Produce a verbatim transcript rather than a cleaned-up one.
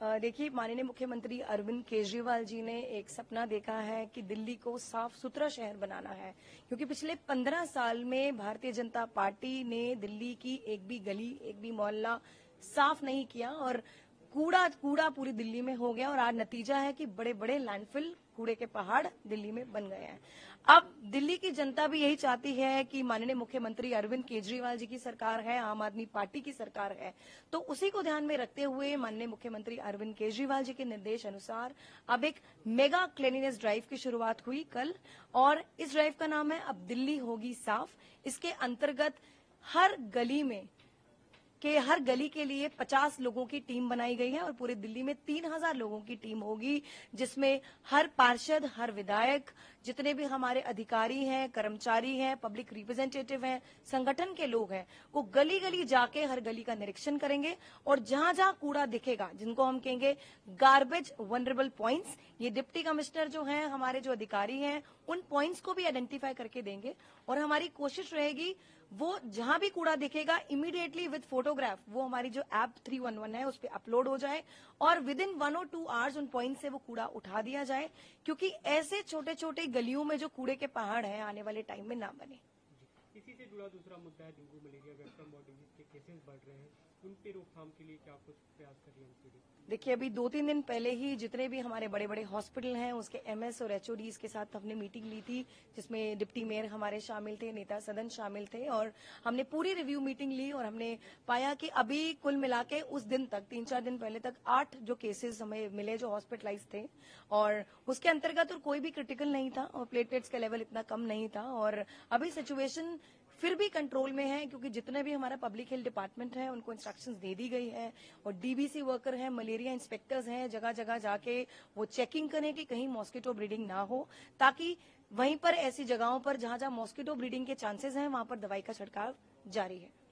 देखिए, माननीय मुख्यमंत्री अरविंद केजरीवाल जी ने एक सपना देखा है कि दिल्ली को साफ सुथरा शहर बनाना है, क्योंकि पिछले पंद्रह साल में भारतीय जनता पार्टी ने दिल्ली की एक भी गली, एक भी मोहल्ला साफ नहीं किया और कूड़ा कूड़ा पूरी दिल्ली में हो गया। और आज नतीजा है कि बड़े बड़े लैंडफिल, कूड़े के पहाड़ दिल्ली में बन गए हैं। अब दिल्ली की जनता भी यही चाहती है कि माननीय मुख्यमंत्री अरविंद केजरीवाल जी की सरकार है, आम आदमी पार्टी की सरकार है, तो उसी को ध्यान में रखते हुए माननीय मुख्यमंत्री अरविंद केजरीवाल जी के निर्देश अनुसार अब एक मेगा क्लीनिनेस ड्राइव की शुरुआत हुई कल, और इस ड्राइव का नाम है अब दिल्ली होगी साफ। इसके अंतर्गत हर गली में कि हर गली के लिए पचास लोगों की टीम बनाई गई है और पूरे दिल्ली में तीन हज़ार लोगों की टीम होगी, जिसमें हर पार्षद, हर विधायक, जितने भी हमारे अधिकारी हैं, कर्मचारी हैं, पब्लिक रिप्रेजेंटेटिव हैं, संगठन के लोग हैं, वो गली गली जाके हर गली का निरीक्षण करेंगे और जहां जहां कूड़ा दिखेगा, जिनको हम कहेंगे गार्बेज वनरेबल पॉइंट्स, ये डिप्टी कमिश्नर जो हैं, हमारे जो अधिकारी हैं, उन पॉइंट्स को भी आइडेंटिफाई करके देंगे। और हमारी कोशिश रहेगी वो जहां भी कूड़ा दिखेगा इमीडिएटली विद फोटोग्राफ वो हमारी जो ऐप थ्री वन वन है उस पर अपलोड हो जाए और विद इन वन और टू आवर्स उन पॉइंट से वो कूड़ा उठा दिया जाए, क्योंकि ऐसे छोटे छोटे गलियों में जो कूड़े के पहाड़ हैं आने वाले टाइम में ना बने। इसी से जुड़ा दूसरा मुद्दा है डेंगू मलेरिया वेक्टर मॉर्टेलिटी के केसेस बढ़ रहे हैं, उन पे रोकथाम के लिए क्या कुछ प्रयास कर रही है? देखिए, अभी दो तीन दिन पहले ही जितने भी हमारे बड़े बड़े हॉस्पिटल हैं उसके एमएस और एचओडीज के साथ हमने मीटिंग ली थी, जिसमें डिप्टी मेयर हमारे शामिल थे, नेता सदन शामिल थे, और हमने पूरी रिव्यू मीटिंग ली और हमने पाया कि अभी कुल मिला के उस दिन तक, तीन चार दिन पहले तक आठ जो केसेस हमें मिले जो हॉस्पिटलाइज थे, और उसके अंतर्गत और कोई भी क्रिटिकल नहीं था और प्लेटलेट्स का लेवल इतना कम नहीं था। और अभी सिचुएशन फिर भी कंट्रोल में है, क्योंकि जितने भी हमारा पब्लिक हेल्थ डिपार्टमेंट है उनको इंस्ट्रक्शंस दे दी गई है और डीबीसी वर्कर हैं, मलेरिया इंस्पेक्टर्स हैं, जगह जगह जाके वो चेकिंग करें कि कहीं मॉस्किटो ब्रीडिंग ना हो, ताकि वहीं पर ऐसी जगहों पर जहां जहां मॉस्किटो ब्रीडिंग के चांसेस हैं वहां पर दवाई का छिड़काव जारी है।